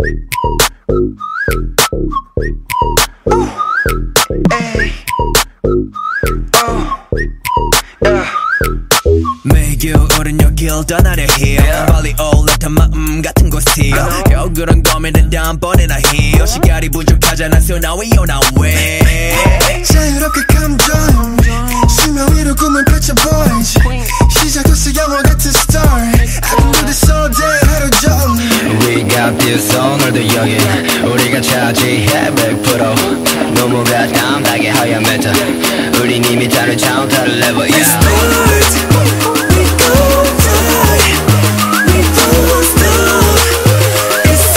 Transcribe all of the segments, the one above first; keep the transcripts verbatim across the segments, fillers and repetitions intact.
매일 겨울은 여길 떠나려 해요. 빨리 올라탄 마음 같은 곳이요. 겨울은 고민은 다음번에나 해요. 시간이 부족하잖아 so now we on our way. 자유롭게 감정 수면 위로 꿈을 펼쳐 boys. 시작됐어 영화 같은 story. I can do this all day 하루 종일. We got this 오늘도 여기 우리가 차지해 백 퍼센트 너무 가담하게 하얀 메타 우린 이미 다른 차원 다른 레벨 yeah. Let's start. We go fly. We don't stop. It's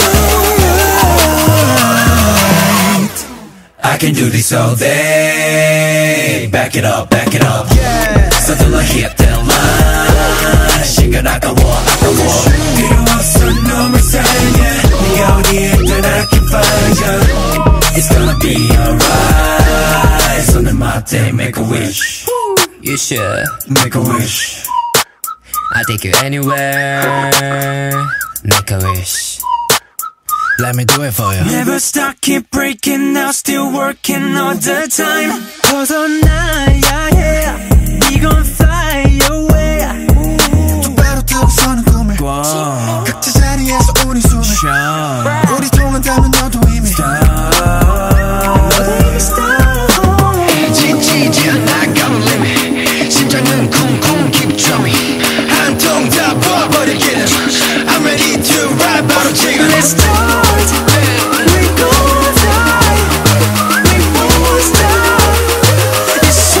alright. I can do this all day. Back it up, back it up. Yeah. 서둘러 hit that line. 시간 아까워, 아까워. 필요 없어 놈을 사랑해. 네가 어디에 있든 I can find you. It's gonna be alright. 손을 맞대, make a wish. You should Make a wish. I'll take you anywhere Make a wish Let me do it for you. Never stop, keep breaking now, still working all the time. 벗어나야 해. We gon' fly away. 똑바로 뜨고 서는 꿈을 Wow. 각자 자리에서 우리 숨을 Shine. 우리 통한다면 너도 이미 지치지 않아 got a limit 심장은 쿵쿵 keep drumming 한 통 다 부어버리기는 I'm ready to ride 바로 지금 Let's start. We gon' fly. We won't stop. It's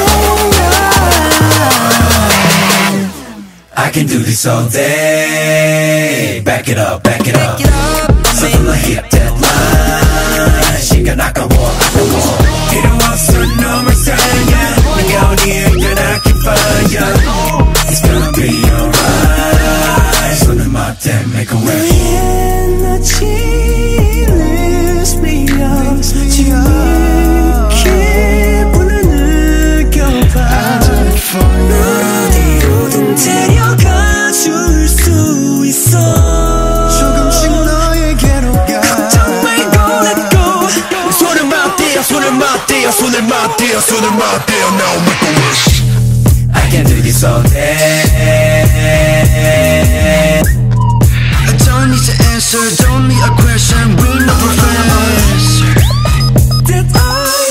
alright. I can do this all day. Back it up, back it up. 서둘러 hit that line. 시간 아까워, 아까워. 필요 없어 놈을 사랑해. 네가 어디에 있든 I can find you. It's gonna be alright. 손을 맞대, make a wish. 에너지를 스피어 지금 기분을 느껴봐. 어디로든 데려가 줄 수 있어. 조금씩 너에게로 가 걱정 말고 let go. 손을 맞대요, 손을 맞대요, 손을 맞대요, 손을 맞대요. Now make a wish. I can do this all day. Don't need to answer, don't need a question. We know professor That I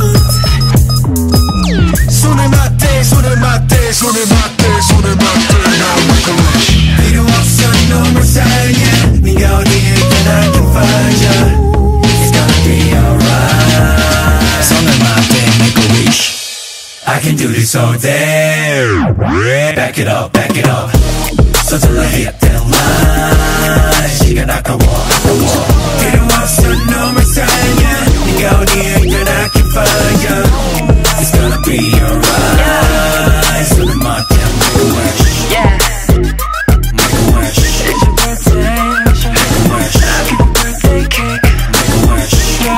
want. 손을 맞대, 손을 맞대, 손을 맞대, 손을 맞대. Now make a wish. 필요 없어 놈을 사랑해. 네가 어디에 있든 I can find you. It's gonna be alright. 손을 맞대, make a wish. I can do this all day. Back it up, back it up. 서둘러 hit that line. 시간 아까워, 아까워. 필요 없어 놈을 사랑해. 네가 어디에 있든 I can find you. It's gonna be alright. 손을 맞대, make a wish. Make a wish. It's your birthday. Make a wish. Happy birthday cake. Make a wish.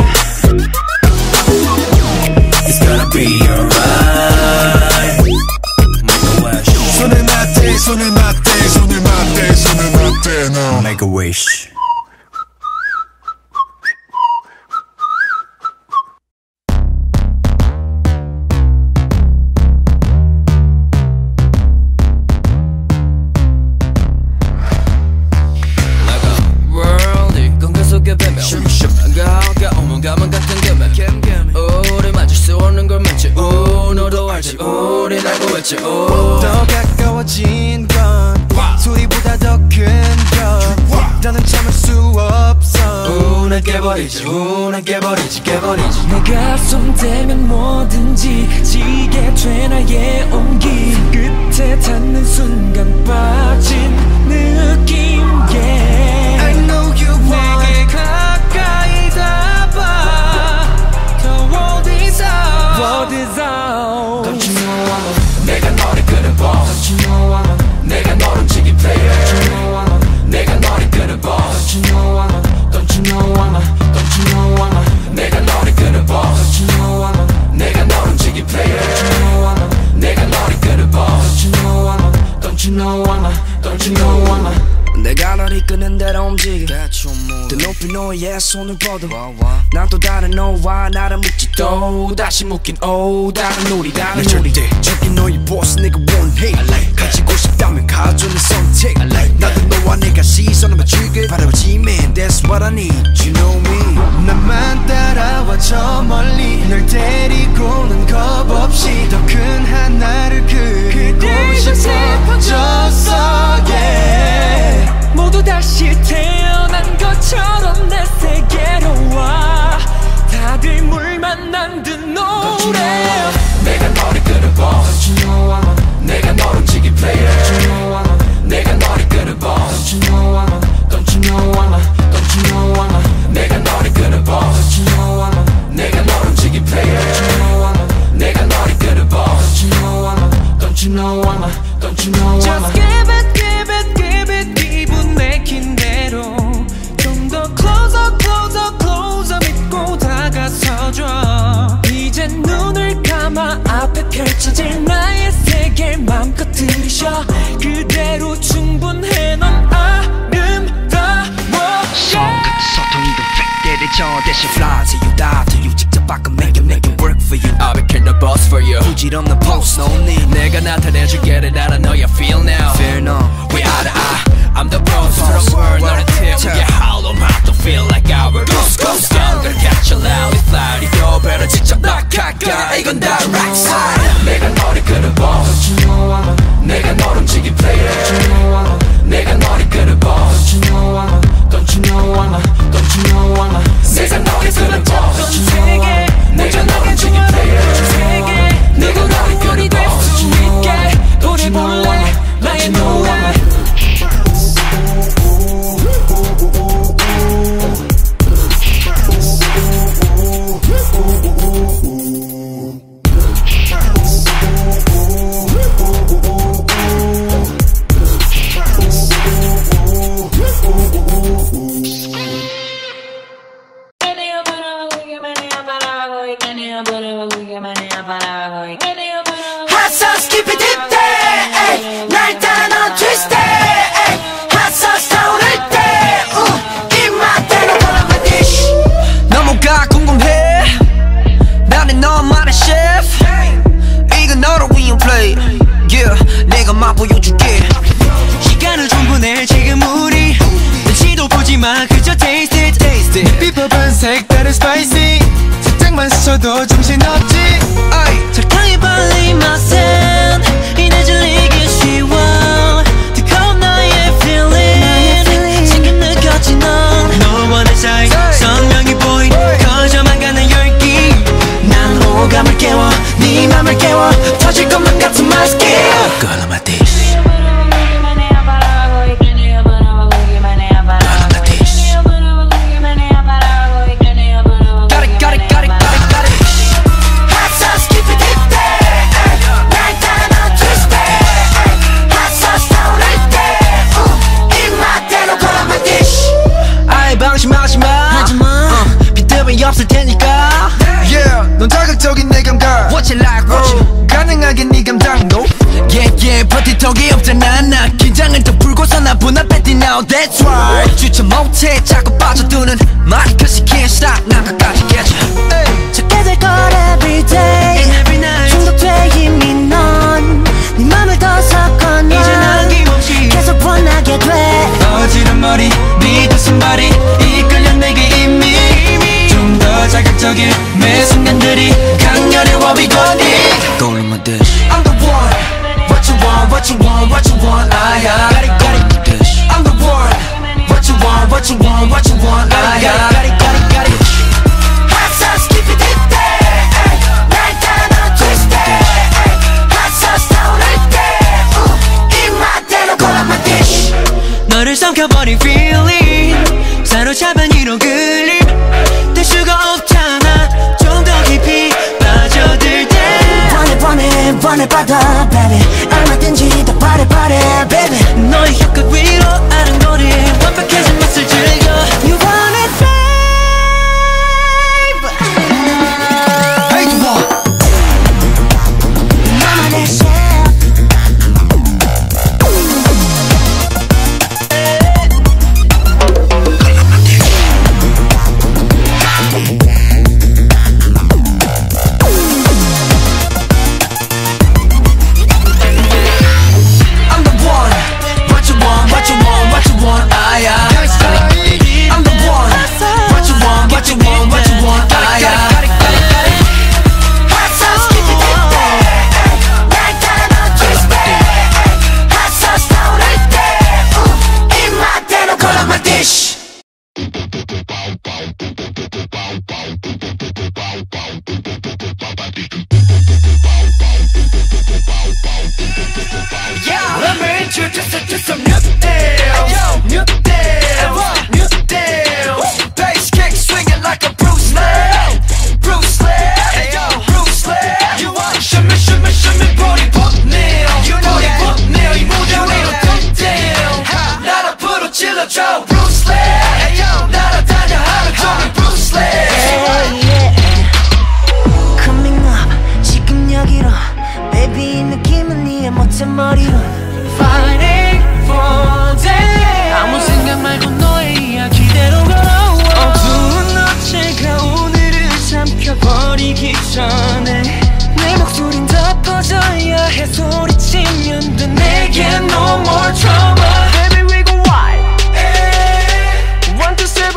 It's gonna be alright. Make a wish. 손을 맞대, 손을 맞대, 손을 맞대, 손을 맞대. Now Make a wish. World 공간 속에 배며 가가 오면 가만 같은 개면 우리 맞을 수 없는 걸 맞지 오 너도 알지 우린 알고 있지 오 더 가까워진 건 소리보다 더 큰 것. 나는 참을 수 없어. 우는 깨버리지 우는 깨버리지 깨버리지 내 가슴 대면 뭐든지 지게 돼 나의 온기. 끝에 닿는 순간 빠진 느낌 yeah. I know you want 내게 가까이 닿아. The world is out. World is out. Don't you know I'm a, 내가 너를 끄는 boss. don't you know I'm a, 내가 너를 움직인 player. don't you know I'm a, 내가 너를 끄는 boss. don't you know I'm a, don't you know I'm a, don't you know I'm a, 내가 너를 끄는 boss. don't you know I'm a, 내가 너를 움직인 player. don't you know I'm a, 내가 너를 끄는 boss. don't you know I'm a, don't you know I'm a, don't you know I'm a. 내가 널 이끄는 높이 너의 손을 뻗어 난 또 다른 너와 나를 묶지 또 다시 묶인 오 다른 우리 다른 우리 절대 너의 boss 내가 원해 가지고 싶다면 가져는 선택 나도 너와 내가 시선을 맞추길 바라보지 man that's what I need you know me 나만 따라와 저 멀리 널 데리고는 겁없이 더 큰 하나를 그리고 싶어졌어 yeah. 모두 다시 태어난 것처럼 내 세계로 와 다들 물 만난 듯 노래 내가 너를 끌어봐 Don't you know I'm a 내가 널 움직인 player Don't you know I'm a 내가 너를 끌어봐 Don't you know I'm a Don't you know I'm a Don't you know I'm a 내가 너를 끌어봐 Don't you know I'm a 내가 널 움직인 player Don't you know I'm a 내가 너를 끌어봐 Don't you know I'm a Don't you know I'm a Don't you know I'm a Just give it give it give it 기분 내킨 대로 좀 더 closer closer closer 믿고 다가서줘 이제 눈을 감아 앞에 펼쳐질 나의 세계 맘껏 들이쉬어 그대로 충분해 넌 아름다워 손끝 소통이도 팩대를 저 대신 fly to you die to you 직접 바꿔 make it make it work for you I'll be carrying the bus for you 부질없는 post no need 내가 나타내줄게 를 알아 know you feel now Fear no We eye to eye I'm the boss for the world 너를 태우게 hollow mouth don't feel like our goose goose down gonna catch you loud it's loud 이도 배를 직접 낙하가 이건 direct side 내가 너를 끌어봐 Don't you know I'm a 내가 널 움직인 player Don't you know I'm a 내가 너를 끌어봐 Don't you know I'm a Don't you know I'm a Don't you know I'm a 내가 너를 끌어봐 Don't you know I'm a 내가 널 움직인 player 내가 너를 끌어봐 Don't you know I'm a Don't you know I'm a Don't you know I'm a Hot sauce keep it deep day 날 따라 넌 twist day Hot sauce 타오를 때 입맛대로 골라 my dish 너무가 궁금해 나는 너만의 chef 이건 너를 위한 play yeah 내가 맛보여줄게 시간을 충분해 지금 우리 눈치도 보지마 그저 taste it taste it 비법은 색다른 spicy 살짝만 스쳐도 정신없지 설탕이 발린 맛은 이내 질리기 쉬워 뜨거운 나의 feeling 지금 느꼈지 넌 너와 내 사이 선명히 보인 커져만 가는 열기 난 호감을 깨워 네 맘을 깨워 터질 것만 같은 my skill Girl on my dish 없을 테니까 Yeah 넌 자극적인 내 감각 What you like what you 가능하게 네 감당도 Yeah yeah 버티턱이 없잖아 나 긴장을 더 풀고서 나 분앞에 뛰 now that's right 주체 못해 자꾸 빠져드는 말이 cause you can't stop 난 끝까지 깨져 찾게 될 걸 everyday and every night 중독돼 이미 넌 네 맘을 더 섞어 넌 이제 남김없이 계속 원하게 돼 어지른 머리 네가 somebody 이끌려 내게 이미 좀 더 자극적인 매 순간들이 강렬해 what we gon' need Going my dish I'm the one What you want what you want what you want I got it got it dish I'm the one What you want what you want what you want I got it got it got it Hot sauce keep it deep day 날 따라 넌 twist day Hot sauce 타오를 때 입맛대로 골라 my dish 너를 삼켜버린 feeling 사로잡은 이런 그림 뗄 수가 없잖아 좀 더 깊이 빠져들 때 원해 원해 원해 받아 baby 얼마든지 더 바래 바래 baby 너의 혀끝 위로 아른거리 완벽해진 맛을 즐겨 You want it babe Hey you want 나만의 chef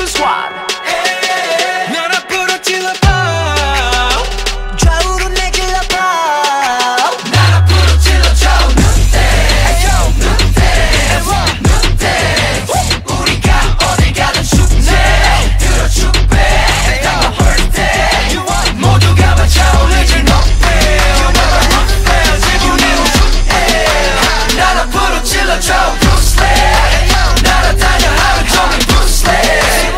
seven squad. 난 앞으로 찔러봐 좌우로 내질러봐. 난 앞으로 찔러줘. 눈대 눈대 눈대 우리가 어딜 가든 축제 들어 축배 당과 birthday 모두가 맞춰올리지 높이 지붕이 우주에 난 앞으로 찔러줘. Bruce Lee 날아다녀 하루 종일 Bruce Lee.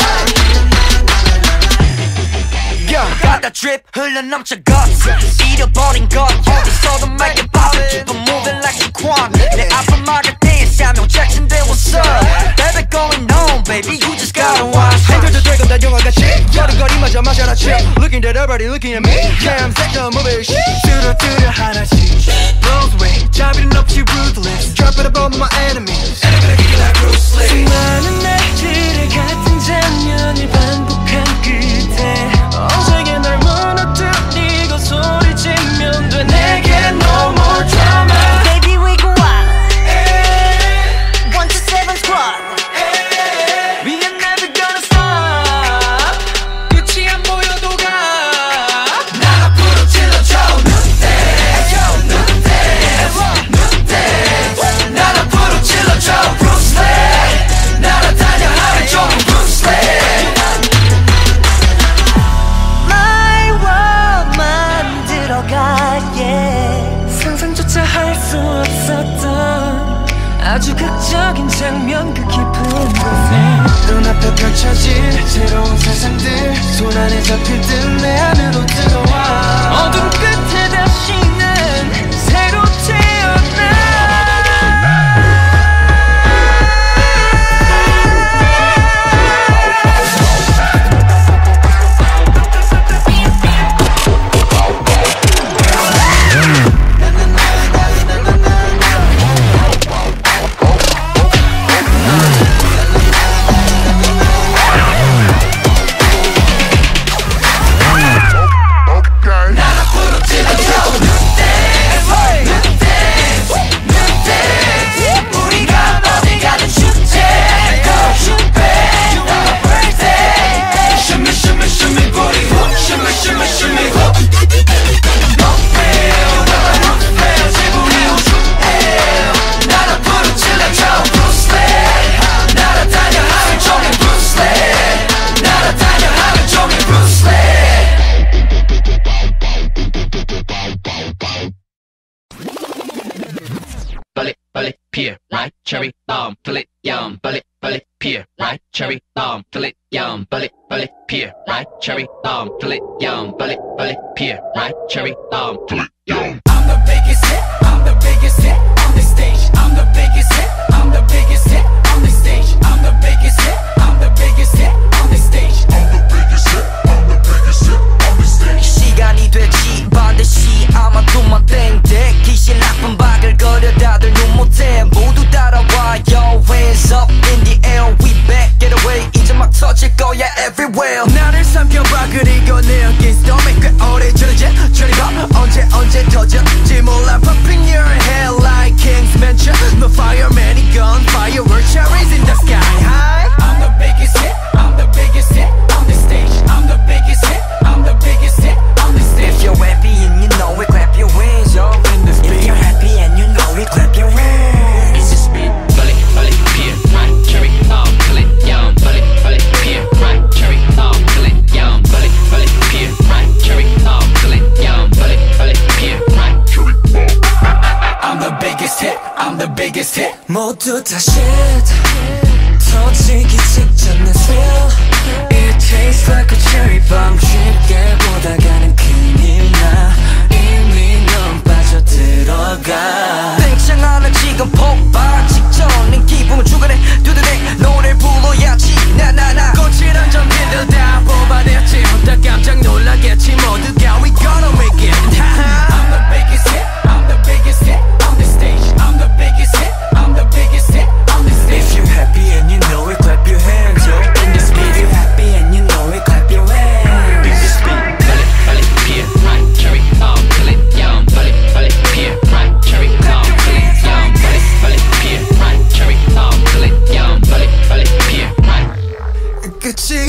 가다 drip 흘러넘쳐 guts 잃어버린 것 어디서도 make it pop. Keep on moving like a quan. 내 앞을 막을 때 Samuel Jackson there what's up. Baby going on baby you just gotta watch. 행동도 되고 난 영화같이 걸음걸이마저 마셔라 chill. Looking at everybody looking at me. Yeah I'm sick of moving shit. 뚜루뚜루 하나씩 Blows away 자비는 없이 ruthless. Drop it above my enemies And I'm gonna kick it like Bruce Lee. 수많은 날들의 같은 장면을 반복한 끝에 언제게 날 무너뜨리고 소리치면 돼. 내게 no more drama. Baby we go out one to seven squad. We are never gonna stop. 끝이 안 보여도 가 난 앞으로 찔러줘. 눈대 눈대 눈대 난 앞으로 찔러줘. Bruce Lee 날아다녀 하루 종일 Bruce Lee. My world 만들어가 yeah. 상상조차 할 수 없었던 아주 극적인 장면 그 깊은 곳에 눈앞에 펼쳐질 새로운 세상들 손 안에 잡힐 듯 내 안으로 들어와. 어둠 끝에 다시는 새로 태어나. Pear, right? Cherry bomb, fill it, yum, bullet, bullet, pear, right? Cherry bomb, fill it, yum, bullet, bullet, pear, right? Cherry bomb, fill it, yum, bullet, bullet, pear, right? Cherry bomb, fill it, yum. I'm the biggest hit, I'm the biggest hit on this stage. I'm the biggest hit, I'm the biggest hit on this stage. I'm the biggest hit, I'm the biggest hit on this stage. I'm the biggest hit, I'm the biggest hit on this stage. 시간이 됐지 반드시 아마 돈만 땡땡 귀신 나쁜 바글거려 다들 눈 못해 모두 따라와 Yo hands up in the air we back get away 이제 막 터질 거야 everywhere. 나를 삼켜봐 그리고 내 어깨 스톰에 꽤 오래 저러지 저리 봐 언제 언제 터졌지 몰라 Popping your head like King's Mansion. The fireman gun fireworks cherries in the sky high. I'm the biggest hit, I'm the biggest hit on this stage. I'm the biggest hit, I'm the biggest hit on this stage. If you're happy and you know it, clap your hands, yo. If you're happy and you know it, clap your hands. It's just me, bullet, bullet, pear, right? Cherry bomb, fill it, yum, bullet, bullet, pear, right? Cherry bomb, fill it, yum, bullet, bullet, pear, right? Cherry bomb, fill it, yum, bullet, bullet, pear, right? Cherry bomb. I'm the biggest hit, I'm the biggest hit. 모두 다 shit 터지기 직전의 thrill. It tastes like a cherry bomb. 쉽게 보다가는 큰일 나. 이미 넌 빠져들어가. 땡창 하나 지금 폭발 직전인 기분을 주간에 두드대 노래 불러야지 나나나. 거칠한 전기들 다 뽑아냈지 혼자 깜짝 놀라겠지 모두가 We gonna make it. I'm the biggest hit, I'm the biggest hit on this stage. I'm the biggest hit, I'm the biggest hit on this stage. If you're happy and you know it, clap your hands, yo. In this video 여기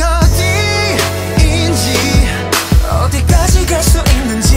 어디인지 어디까지 갈 수 있는지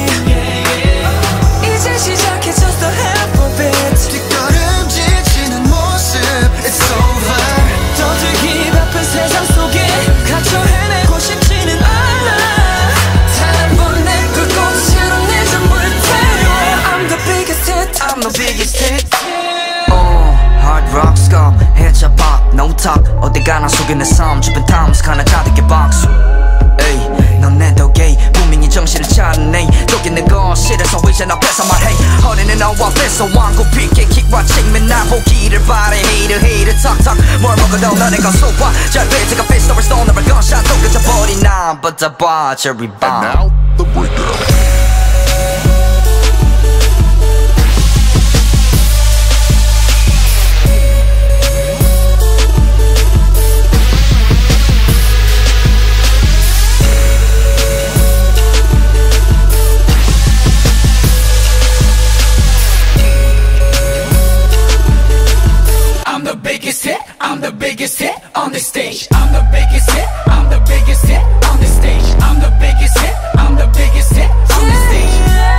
이제 시작해졌어 alphabet 뒷걸음 지치는 모습 It's over 더 들기 바쁜 세상 속에 갇혀 헤매고 싶지는 않아 단 한 번 내 끝곳으로 내 전부를 태워 I'm the biggest hit I'm the biggest hit Oh, hard rock skull, headshot pop, no talk 어디 가나 속에 내 삶 주변 탐스 하나 가득해 박수 에이, 넌 내 덕에 분명히 정신을 차리네 여기 내 거실에서 이제 앞에서 말해 허리는 너와 뺏어 왕고 피게 킥과 측면 나 보기를 바래 Hater hater talk talk 뭘 먹어도 너네 건 소화 잘 배트가 피스톨을 쏘너를 건샷도 그쳐버린 난 But the bar cherry bomb And now the breakdown. I'm the biggest hit, I'm the biggest hit on the stage. I'm the biggest hit, I'm the biggest hit on the stage. I'm the biggest hit, I'm the biggest hit on the stage.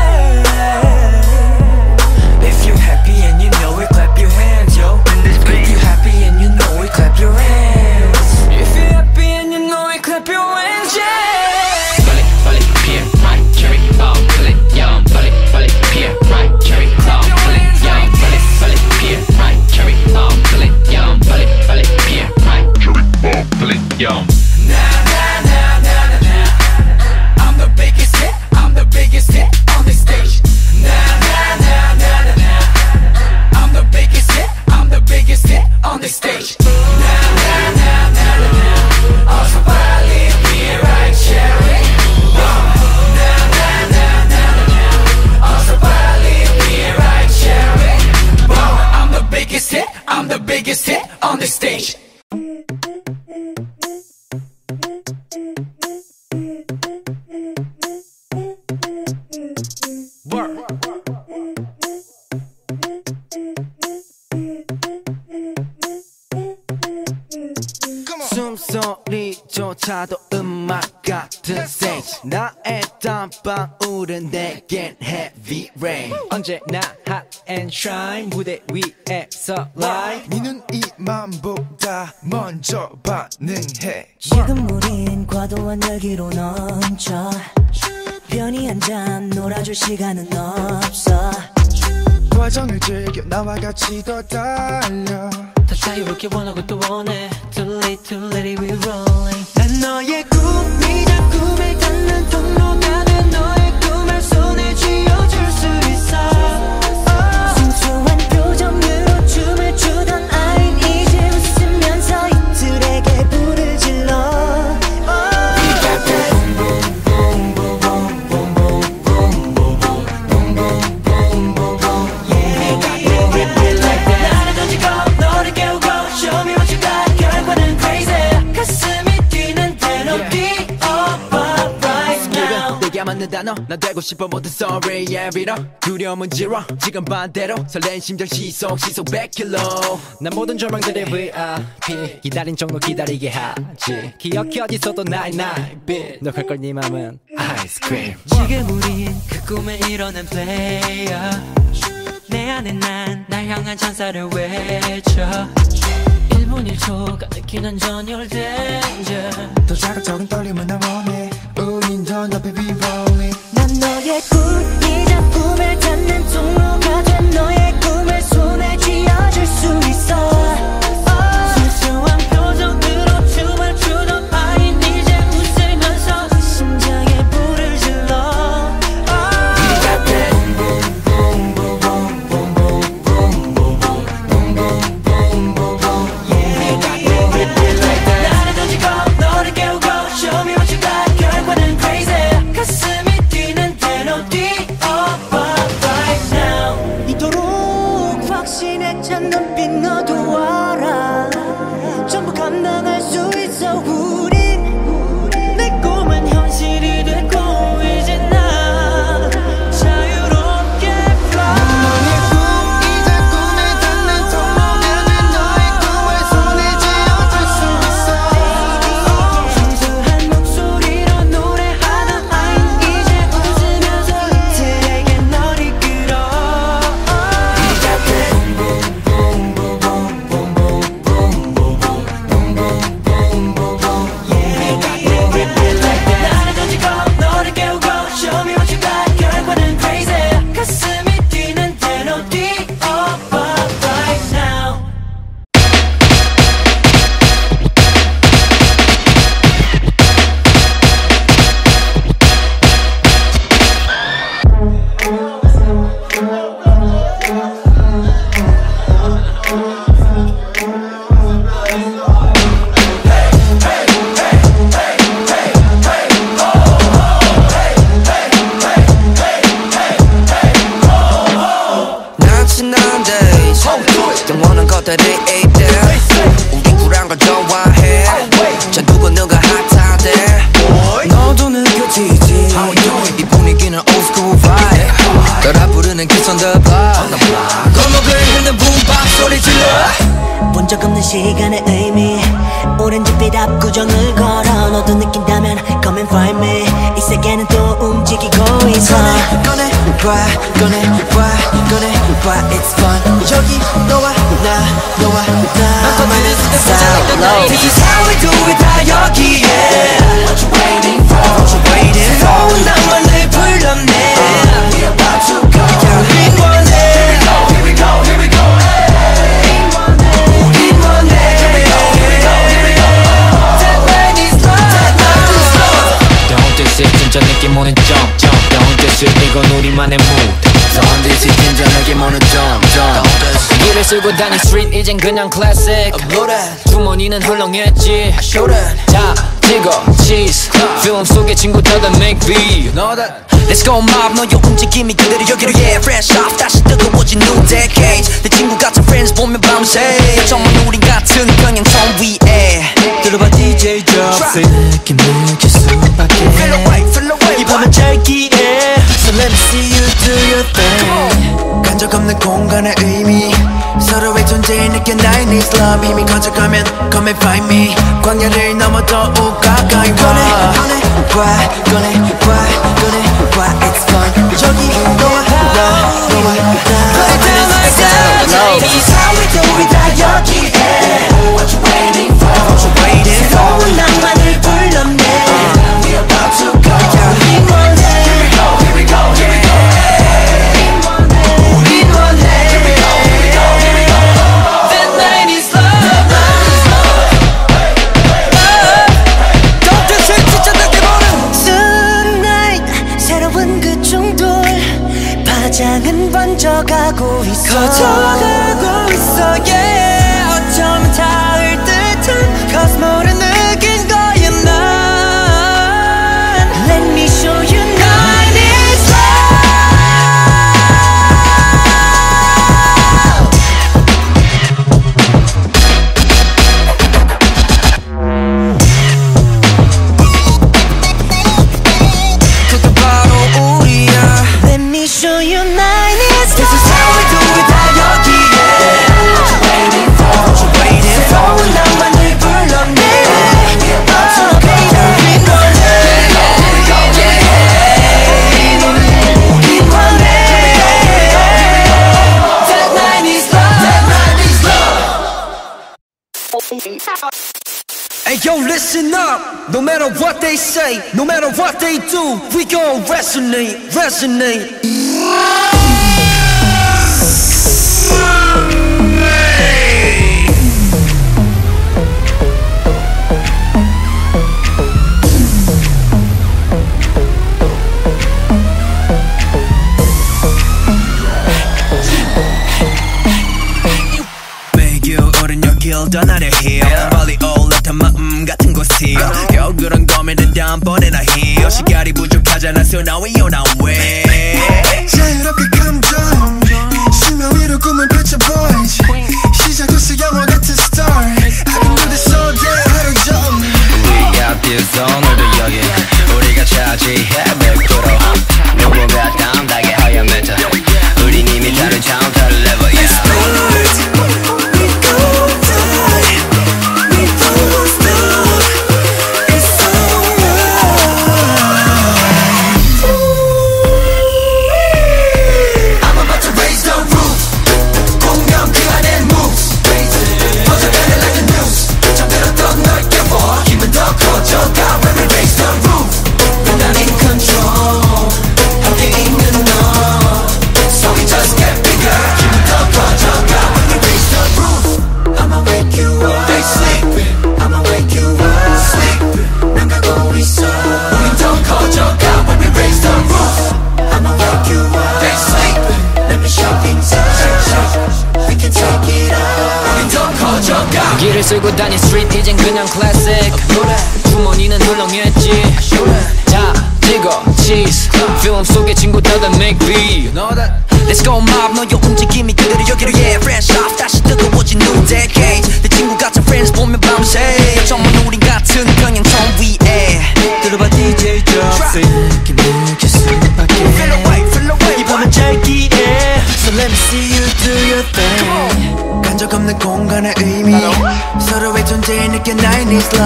If you're happy and you know it, clap your hands, yo. If you're happy and you know it, clap your hands. If you're happy and you know it, clap your hands, yeah. Bullet, bullet, peer, right, cherry, oh, bullet, yum, bullet, bullet, peer, right, cherry, oh, bullet, yum, bullet, bullet, peer, right, cherry, oh, bullet, yum, bullet, bullet, peer, right, cherry, oh, bullet, yum. I'm the biggest hit, I'm the biggest hit on the stage. Nah, nah, nah, nah, nah, nah. I'm the biggest hit, I'm the biggest hit on the stage. Nah, nah, nah, nah, nah, nah. 어서 빨리 be right, cherry. Nah, nah, nah, nah, nah. 어서 빨리 be right, cherry. I'm the biggest hit, I'm the biggest hit on the stage. 숨소리조차도 음악 같은 stage 나의 땀방울은 내겐 heavy rain 언제나 hot and shine 무대 위에서 live 니는 이 맘보다 먼저 반응해 지금 우린 과도한 열기로 넘쳐 편히 앉아 놀아줄 시간은 없어 과정을 즐겨 나와 같이 더 달려 더 자유롭게 원하고 또 원해 Too late too late we rolling 난 너의 꿈이자 꿈을 닿는 통로가 돼 너의 꿈을 손에 쥐어줄 수 있어 순수한 표정으로 춤을 추던 아인 이제 웃으면서 이들에게 불을 질러 나를 던지고 너를 깨우고 Show me what you got 결과는 crazy 가슴이 뛰는 대로 뛰어봐 right now 내게 맞는 단어 난 되고 싶어 모든 sorry yeah 빌어 두려움은 zero 지금 반대로 설렌 심장 시속 시속 백 킬로미터 난 모든 절망들의 브이아이피 기다린 정도 기다리게 하지 기억해 어디서도 나의 나의 빛 너갈걸 네 맘은 아이스크림 지금 우린 그 꿈을 이뤄낸 플레이어 내 안에 난 날 향한 찬사를 외쳐 일 분 일 초가 느끼는 전율 danger 더 자극적인 떨림은 나 원해 우린 더 높이 be rolling 난 너의 꿈이자 꿈을 닿는 통로가 된 너의 꿈을 손에 쥐어줄 수 있어 순수한 표정으로 춤을 추던 아인 이제 웃으면서 심장에 불을 질러 나를 던지고 너를 깨우고 Show me what you got 시간의 의미 오렌지빛 압구정을 걸어 너도 느낀다면 come and find me 이 세계는 또 움직이고 있어 꺼내 봐 꺼내 봐 꺼내 봐 it's fun 여기 너와 나 너와 나 This is how we do it 다 여기에 What you waiting for What you waiting for 좋은 낭만을 불렀네 We're about to go 우린 원해 Here we go Here we go 우린 원해 Here we go Here we go Here we go That night is love That night is love Don't diss it 진짜 느낌 오는 jump jump Don't diss it 이건 우리만의 mood Don't diss it 진짜 느낌 오는 jump jump 길을 쓸고 다닌 street 이젠 그냥 classic Blow that 주머니는 훌렁했지 Show that 자 찍어 cheese film 속의 친구들과 make beat You know that Let's go mob 너의 움직임이 그대로 여기로 yeah fresh off 다시 뜨거워진 new decade 내 친구 같은 friends 보면 밤새 정말 우린 같은 평행선 위에 들어봐 디제이 drop 이 느낌 느낄 수밖에 Feel away feel away 이 밤은 짧기에 So let me see you do your thing 간적 없는 공간의 의미 서로의 존재에 느껴 나의 needs love 힘이 커져가면 come and find me 광야를 넘어 더욱 가까이 와 꺼내 꺼내 봐 꺼내 봐 꺼내 봐 it's fun 여기 너와 나 너와 나 Put it down like that This is how we do it 다 여기에 What you waiting for What you waiting for 좋은 낭만을 불렀네 We're about to go 우린 원해 Here we go Here we go Here we go 우린 원해 Here we go Here we go Here we go That night is love Don't diss it 진짜 느껴보는 Tonight 새로운 그 충돌 파장은 번져가고 있어 커져가고 있어 yeah 어쩌면 닿을 듯한 Cause 모른 느낀 거야 난 Let me show you Night is love 그게 바로 우리야 Let me show you night is This is how we do it 다 여기에 What you waiting for What you waiting for 새로운 낭만을 불렀네 We're about to go 우린 원해 Here we go 우린 원해 That night is love That night is love Hey yo listen up No matter what they say No matter what they do We gon' resonate Resonate 매일 오른 여길 떠나려 해요 빨리 올라탄 마음 같은 곳이요 겨우 그런 고민을 다음번에나 해요 시간이 부족하잖아 So now we on our way 자유롭게 감정 심야 위로 꿈을 펼쳐 boys 시작됐어 영화 같은 story I can do this all day 하루 종일 We got this 오늘도 여기 우리가 차지해 백 퍼센트 누구가 담당해 하얀 메타 우린 이미 다른 차원 다른 level yeah. 길을 쓸고 다닌 street 이젠 그냥 classic 주머니는 훌렁했지 자 찍어 cheese film 속의 친구들과 make beat Let's go mob 너의 움직임이 그대로 여기로 yeah fresh off 다시 뜨거워진 new decade 내 친구 같은 friends 보면 밤새 정말 우린 같은 평행선 위에 들어봐 디제이 drop 이 느낌 느낄 수밖에 Feel away feel away 이 밤은 짧기에 So let me see you do your thing 간적 없는 공간의 의미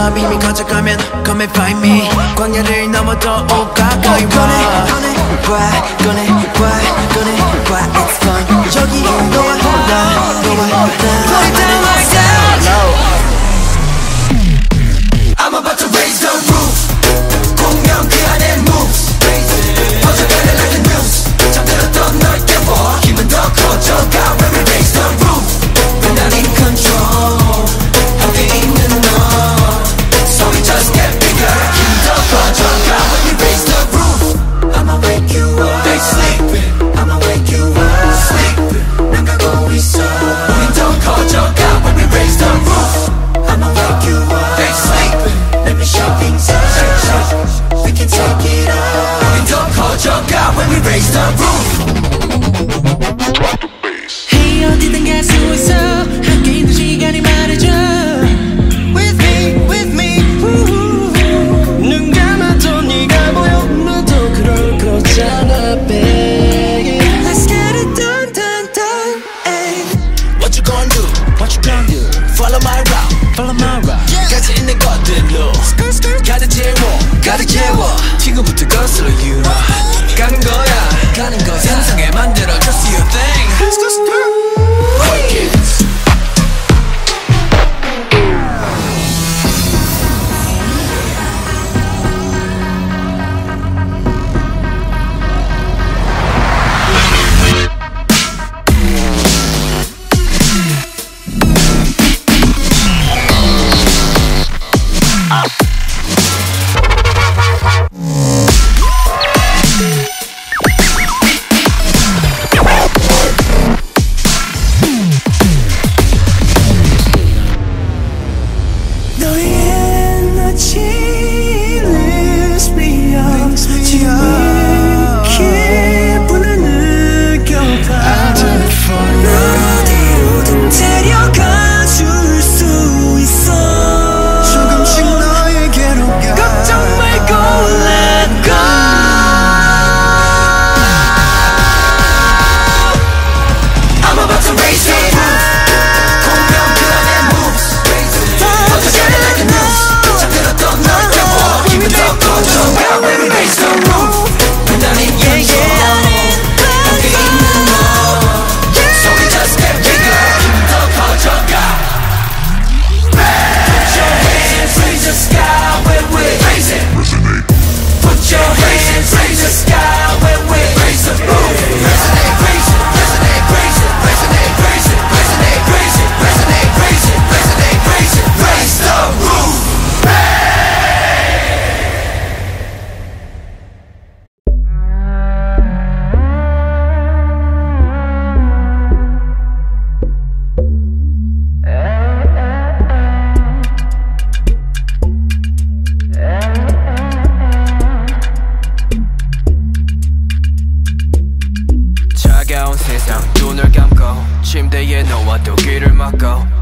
와 이미 거쳐가면 come and find me 광야를 넘어 더 오 가까이 와 꺼내 꺼내 와 꺼내 와 꺼내 와 it's fun 저기 너와 나 너와 나 Put it down like that I'm about to raise the roof 공명 그 안에 moves 퍼져가네 like a news 잠들었던 널 깨워 힘은 더 커져가 when we raise the roof We're not in control 함께 있는 너 So we just get bigger 힘 더 커져가 when we raise the roof I'ma wake you up They sleeping I'ma wake you up Sleeping 난 가고 있어 우린 더 커져가 when we raise the roof I'ma wake you up They sleeping Let me shake things up shake, shake. We can take it up 우린 더 커져가 when we raise the roof Hey 어디든 갈 수 있어 함께 있는 시간이 말해줘 With me, with me 눈 감아도 네가 보여 너도 그럴 거잖아 baby Let's get it done, done, done ay. What you gonna do? What you gonna do? Follow my route Follow my route yeah. 가지 있는 것들로 가득 채워 가득 채워 지금부터 거슬러 유라 가는 거야 가는 거야 세상에 만들어 just your thing Let's go Quick it 침대에 너와 또 귀를 막고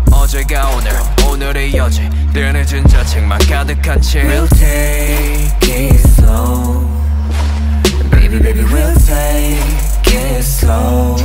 어제가 오늘 오늘의 여지 늘 늦은 자책만 가득한 채 We'll take it slow Baby baby we'll take it slow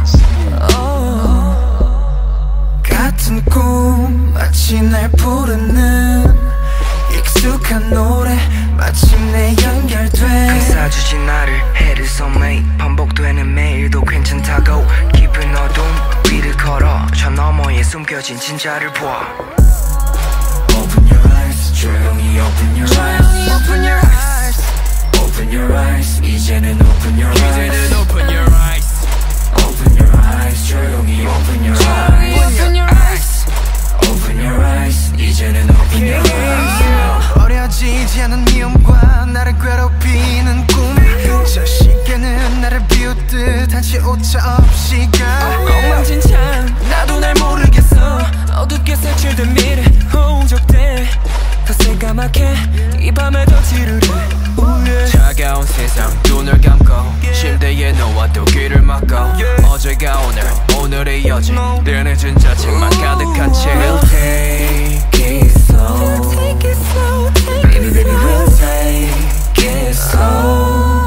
oh. 같은 꿈 마치 날 부르는 익숙한 노래 마침내 연결돼 감싸주신 나를 해를 소매이 반복되는 매일도 괜찮다고 깊은 어둠 위를 걸어 저 너머에 숨겨진 진짜를 봐 Open your eyes 조용히 open your eyes Open your eyes Open your eyes 이제는 open your eyes 이제는 open your eyes Open your eyes 조용히 open your eyes Open your eyes Open your eyes 이제는 open your eyes 버려지지 않은 미움과 나를 괴롭히는 꿈 저 시계는 나를 비웃듯 한치 오차 없이 가 엉망진창 나도 날 모르겠어 어둡게 색칠된 미래 호적돼 더 새까맣게 이 밤에 더 지르래 우예. 차가운 세상 눈을 감고 침대에 너와 또 귀를 막고 어제가 오늘 오늘의 여지 늘 늦은 자책만 가득한 채 We'll take it slow Take it slow, take Baby it baby slow we'll take it slow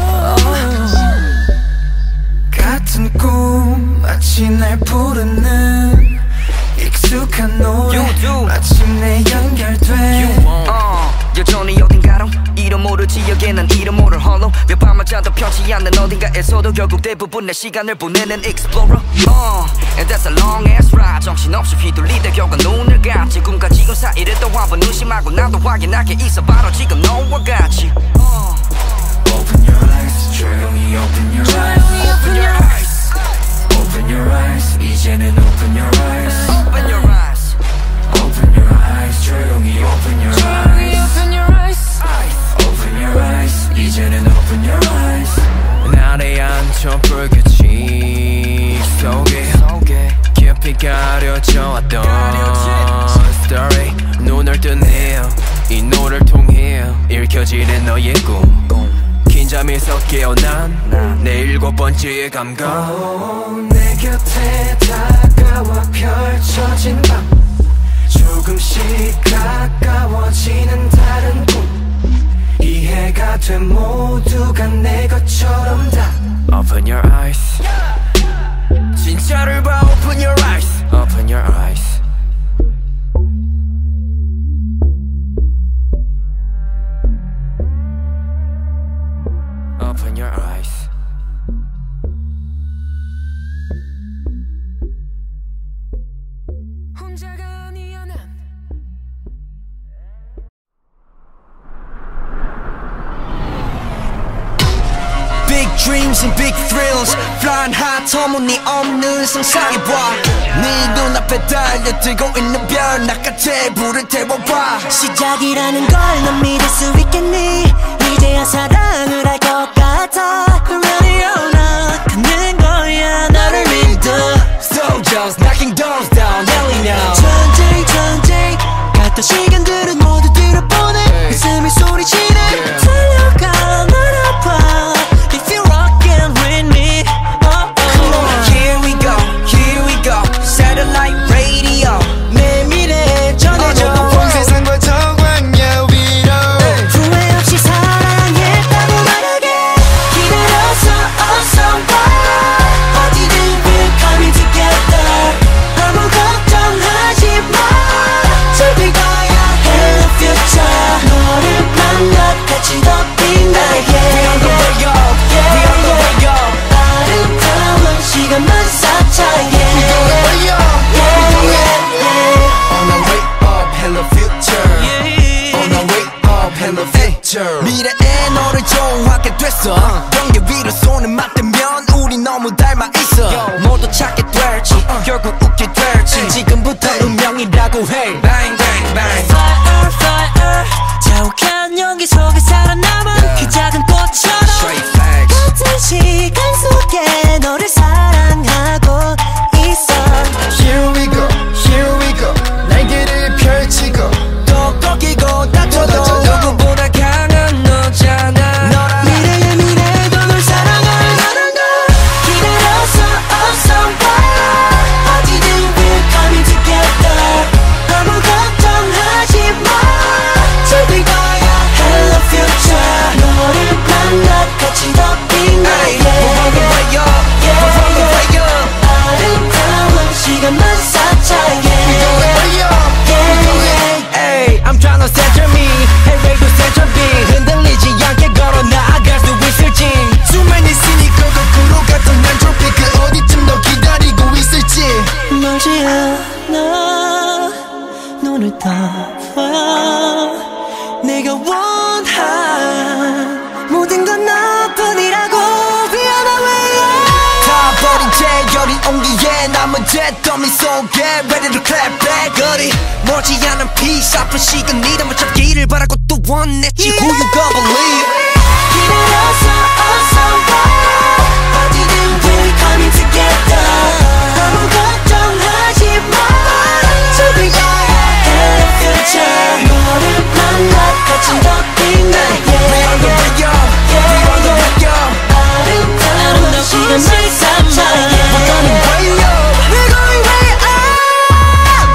같은 꿈 마치 날 부르는 익숙한 노래 마침내 연결돼 모르지 여기는 이름 모를 홀로 몇 밤을 자도 편치 않는 어딘가에서도 결국 대부분 내 시간을 보내는 explorer uh, And that's a long ass ride 정신없이 휘둘리다 결국 눈을 감 지금과 지금 사이를 또 한번 의심하고 나도 확인하게 있어 바로 지금 너와 같이 uh. Open your eyes 조용히 open your eyes Open your eyes Open your eyes 이제는 open your eyes Open your eyes Open your eyes 조용히 open your eyes Open your eyes Open your eyes 이제는 open your eyes 날에 앉혀 불빛이 속에 깊이 가려져 왔던 story 눈을 뜨네 이 노래를 통해 읽혀지는 너의 꿈 긴 잠에서 깨어난 내 일곱 번째의 감각 oh, 내 곁에 다가와 펼쳐진 밤 조금씩 가까워지는 다른 꿈 이해가 돼 모두가 내 것처럼 다 Open your eyes 진짜를 봐 Open your eyes Open your eyes Open your eyes 혼자가 아니야 난 Big dreams and big thrills Flying high 터무니없는 상상해봐 네 눈앞에 달려들고 있는 별 나같이 불을 태워봐 시작이라는 걸 넌 믿을 수 있겠니 이제야 사랑을 할 것 같아 Ready or not 가는 거야 너를 믿어 Soldiers knocking doors down yelling now 전쟁 전쟁 같은 시간들은 모두 뒤로 보내 웃음이 소리치네 달려가 날 아파 If you're rockin' with me oh, oh. Come on here we go here we go Satellite radio 내 미래에 전해줘 온 세상과 정황야 위로 후회 없이 사랑했다고 말하게 기다려서 어서 와 어디든 we're coming together 아무 걱정하지 마 즐길 거야 Hello future 너를 만나 같이 더 빛나게 We on the way up We on the way up 아름다운 시간만 쌓자 yeah. We on the way up Yeah, yeah, yeah. On our way up hello future On our way up hello future 미래에 너를 좋아하게 됐어 경계 위로 손을 맞대면 우리 너무 닮아 있어 모두 찾게 될지 결국 웃게 될지 지금부터 운명이라고 해 Bang bang bang Fire, fire 자욱한 연기 속에 살아남은 그 작은 꽃처럼 Straight facts 같은 시간 속에 너를 사랑하고 있어 Here we go here we go 날개를 펼치고 또 꺾이고 다쳐도 누구보다 강한 너잖아 미래의 미래도 널 사랑할 만한 걸 기다려서 어서 와 어디든 we're coming together 아무 걱정하지 마 즐길 거야 Hello future 너를 만나 같이 더 빛나게 We're on the way up We're on the way up 아름다운 시간만 쌓자 yeah. We on the way up Yeah, yeah. Hey, I'm tryna center me 해외도 center B 흔들리지 않게 걸어 나아갈 수 있을지 수만 있으니까 거꾸로 갔던 난 트로피 그 어디쯤 너 기다리고 있을지 멀지 않아 눈을 떠봐 내가 원한 모든 건 너뿐이라고 Be on my way up 다 버린 채 여린 온기에 남은 잿더미 속에 Ready to clap back 어디 멀지 않은 peace 아픈 시간 이름을 잡기를 바라고 또 원했지 Who you gonna believe 기다려서 어서 와 어디든 we're coming together 아무 걱정하지 마 즐길 거야 Hello future 너를 만나 같이 더 빛나게 We on the way up We on the way up 아름다운 시간만 쌓자 We're gonna way up We're going way up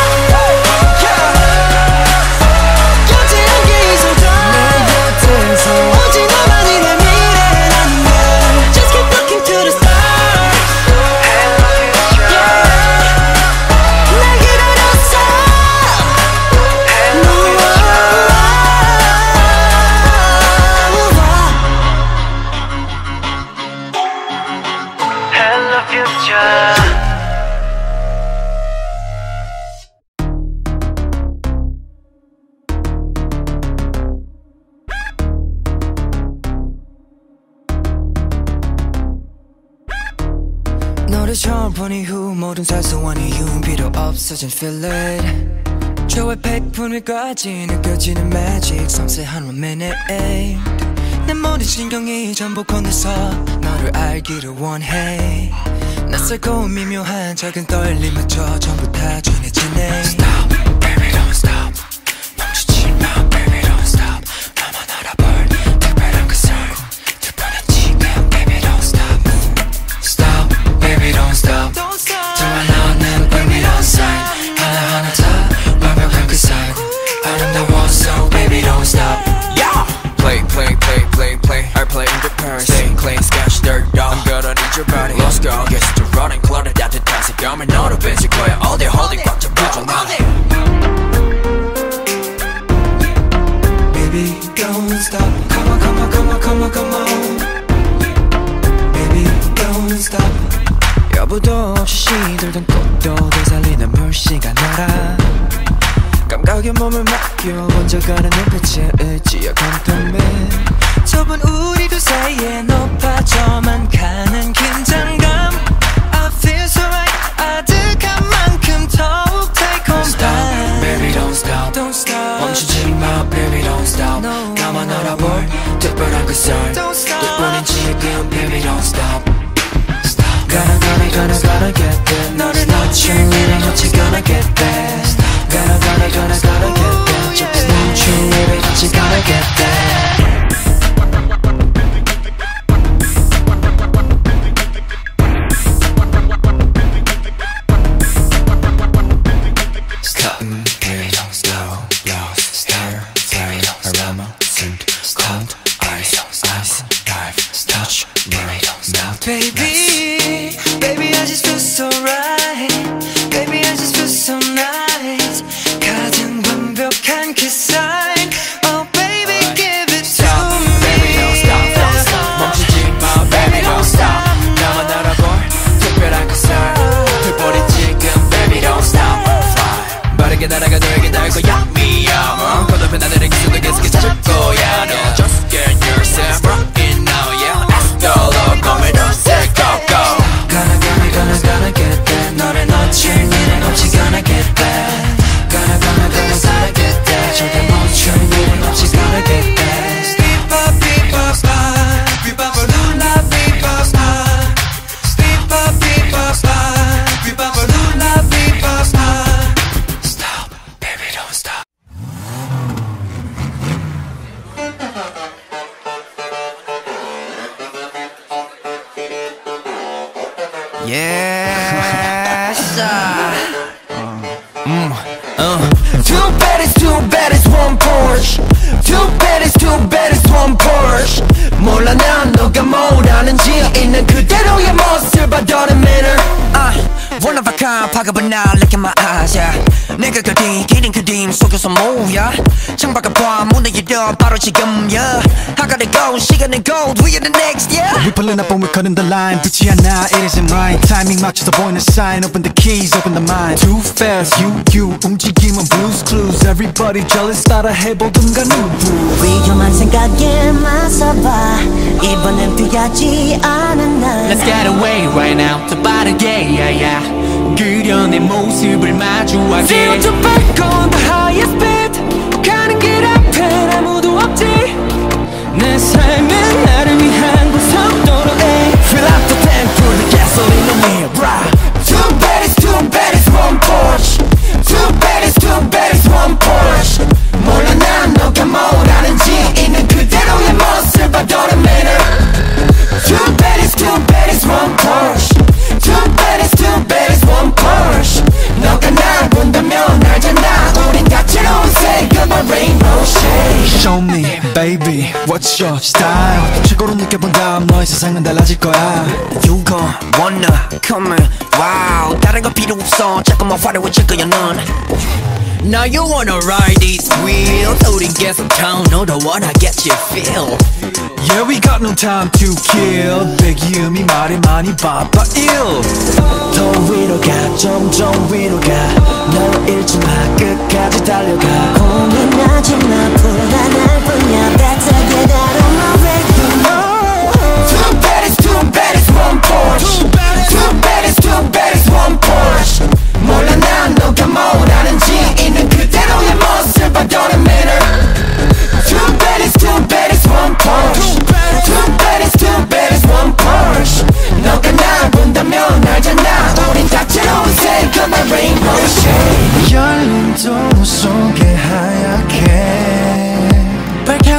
곁에 함께 있어줘 오직 너만이 내 미래라는 걸 Just keep looking to the stars 날 기다렸어 너를 처음 본 이후 모든 사소한 이유는 필요 없어진 feel it 저의 백분 위까지 느껴지는 magic 섬세한 one minute 내 모든 신경이 전부 건네서 너를 알기를 원해 낯설고 미묘한 작은 떨림마저 전부 다 전해지네 Stop, baby don't stop 멈추지 마 baby don't stop 나만 알아볼 특별한 그 썰 특별한 지금 baby don't stop Stop, baby don't stop 정말 너는 의미로운 sign 하나하나 다 완벽한 그 sign 아름다워 so baby don't stop yeah! Play, play, play, play, play I play in the purse Stay clean, scratch dirt I'm gonna need your body Let's go, get to running cluttered 따뜻한 색감을 너로 뺏을 거야 All day holding 꽉 잡아줘 나 Baby don't stop Come on, come on, come on, come on, come on Baby don't stop 여부도 없이 시들던 꽃도 되살리는 물씨가 날아 감각에 몸을 맡겨 먼저 가는 눈빛에 의지와 감동에 좁은 우리 두 사이에 높아져만 가는 긴장감 I feel so right 아득한 만큼 더욱 달콤한 Stop, baby don't stop Don't stop 멈추지 마 baby don't stop no. 나만 알아볼 특별한 그 썰 덕분인 지금 baby don't stop Stop Gonna gonna gonna gonna get there 너를 놓친 일은 없지 gonna get there Gonna gonna gonna gonna get there just 멈춘 일은 없지 gonna get there Stop baby don't slow lost stir flame aroma scent cold ice ice dive touch baby don't stop baby baby I just feel so right baby I just feel so nice 가장 완벽한 그 sign oh baby give it to me baby don't stop don't stop 멈추지 마 baby don't stop 나만 알아볼 특별한 그 썰 불보리 지금 baby don't stop fly 빠르게 날아가 너에게 닿을 거야 me up 거듭한 하늘의 기술도 계속해 찾을 거야 no just get yourself right now yeah let's go low come and don't say go go Gonna gonna gonna gonna get there 너를 놓칠 일은 없이 gonna get there Gonna gonna gonna gonna get there 절대 멈출 일은 없이 gonna get there Beep-bop beep-bop beep-bop lula beep-bop Beep-bop beep-bop beep-bop lula beep-bop Stop, baby don't stop Yes mm, uh. Too bad it's too bad it's one Porsche Too bad it's too bad it's one Porsche 몰라 난 너가 뭘 아는지 있는 그대로의 모습을 봐 Don't manner uh, One of a kind 파급은 날 look in my eyes yeah. 내가 그린 기린 그림 속에서 뭐야 창밖을 봐 문을 열어 바로 지금 yeah. I gotta go 시간은 gold we are the next yeah We pulling up and we're cutting the line 붙지 않아 it isn't right Timing 맞춰서 보이는 sign Open the keys open the mind Too fast you you 움직임은 blues clues Everybody jealous 따라 해보든가 누구 위험한 생각에 맞서봐 이번엔 피하지 않은 날 Let's get away right now 더 빠르게 yeah yeah 그려 내 모습을 마주하게 Zero to back on the highest speed 가는 길 앞엔 아무도 없지 내 삶은 나를 위한 고속도로에 Fill up the tank full of gasoline on me right Too bad it's too bad it's one Porsche Too bad it's too bad it's one Porsche 몰라 난 너가 뭘 아는지 있는 그대로의 모습 봐 Don't matter Too bad it's too bad it's one Porsche Too bad it's too bad it's one Porsche 너가 날 본다면 알잖아 우린 다채로운 색감의 rainbow shade Show me baby what's your style 최고로 느껴본 다음 너의 세상은 달라질 거야 You gon' wanna come in wow 다른 거 필요 없어 자꾸만 화려해질 거야 넌 Now you wanna ride these wheels 우린 계속 down 너도 wanna get your feel Yeah we got no time to kill 배기음이 말이 많이 바빠 ill 더 위로 가 점점 위로 가 널 잃지 마 끝까지 달려가 고민하지 마 불안할 뿐이야 Better get out of my way Too bad it's too bad it's one Porsche Too bad it's too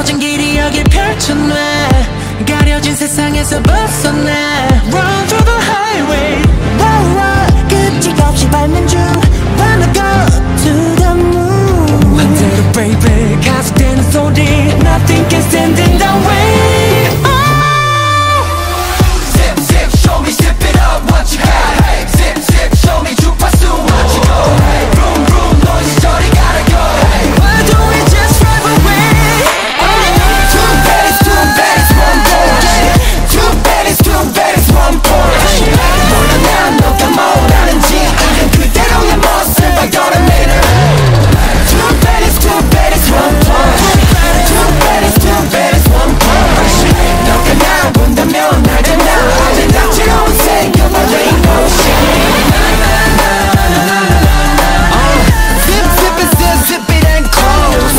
펴진 길이 여길 펼쳐놔 가려진 세상에서 벗어나 Run through the highway Wow, wow. 끄떡없이 밟는 중 Wanna go to the moon 반대로 baby 가속되는 소리 Nothing can stand in the way oh. Zip, zip, show me, zip it up what you have hey. Zip, zip, show me 주파수 what you go hey. Vroom, vroom, 너희 저리 gotta go hey. Why don't we just drive away Too bad it's too bad it's one Porsche Too bad it's too bad it's one Porsche 몰라 난 너가 뭐라는지 그냥 그대로의 모습 I gotta make it Too bad it's too bad it's one Porsche Too bad it's too bad it's one Porsche 너가 날 본다면 알잖아 언제나 즐거운 생각만 rainbow shine Zip zip it zip zip it and close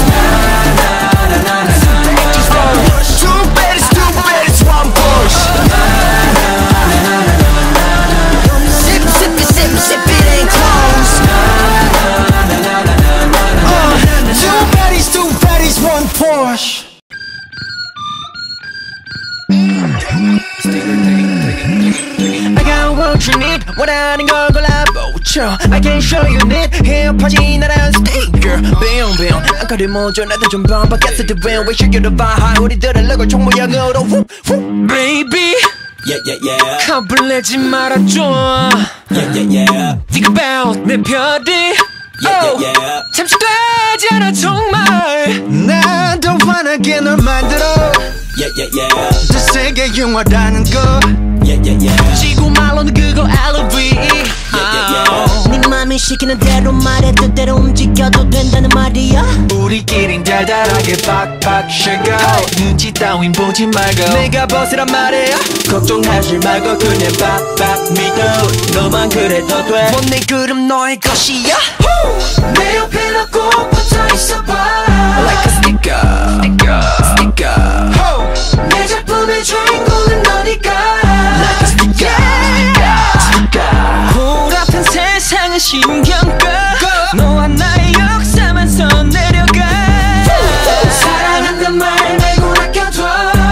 Too bad it's too bad it's one Porsche Zip zip it zip zip it and close uh, Too bad it's too bad it's one Porsche I got what you need 원하는 걸 골라보죠 I can show you need 힙하지 나란 스티커 Boom boom 안거리 모조 나도 좀 반박했을 때 when we should get a vibe 우리들은 럭을 총 모양으로 whoop whoop Baby Yeah yeah yeah 겁을 내지 말아줘 Yeah yeah yeah Think about 내 별이 Yeah yeah yeah 잠시 되지 않아 정말 난 더 환하게 널 만들어 Yeah yeah yeah 더 세게 영화라는 거 Yeah yeah yeah 지구 말로는 그거 엘리비 네 맘이 시키는 대로 말해 뜻대로 움직여도 된다는 말이야 우리끼린 달달하게 빡빡 쉐고 눈치 따윈 보지 말고 내가 벗으란 말이야 걱정하지 말고 그냥 빡빡 믿어 너만 그래도 돼 뭔 내 그름 너의 것이야 내 옆에 너 꼭 붙어 있어봐 Like a sticker Sticker Sticker 내 작품의 주인공은 너니까 Like a sticker Sticker 골아픈 세상은 신경 꺼 너와 나의 역사만 선 내려가 사랑한단 말 말고 아껴둬